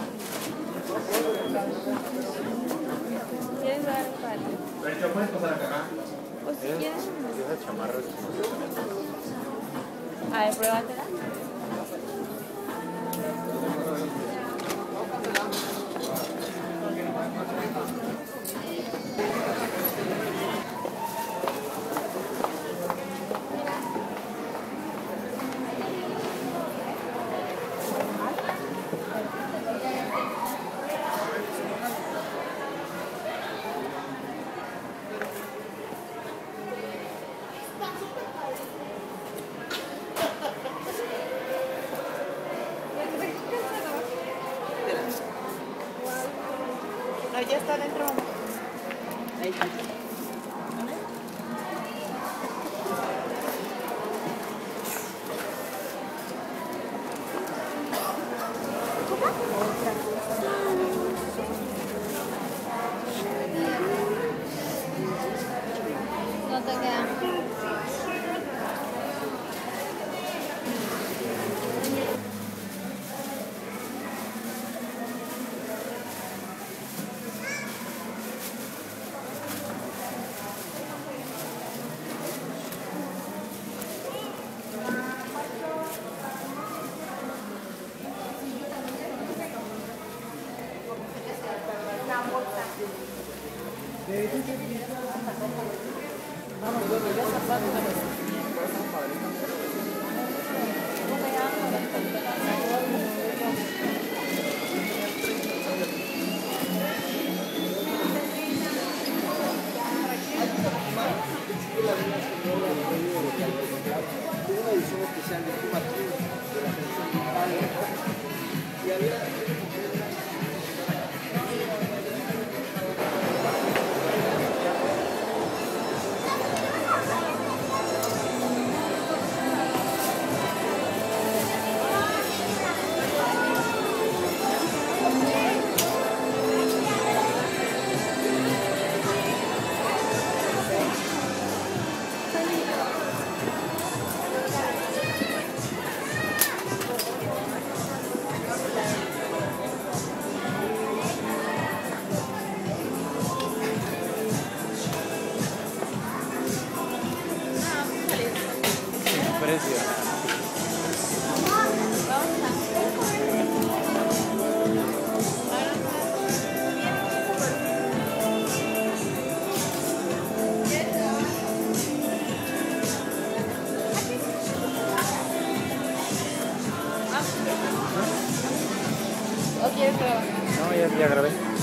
¿Quieres dar un palo? Pero puedes pasar acá. O si quieres. Esa chamarra es A ver, pruébatela. No, ya está dentro. Ahí está. No te queda. Una edición especial de Cuba Tour de la selección de Italia. Y había impresionante. ¿O quieres probar? No, ya grabé.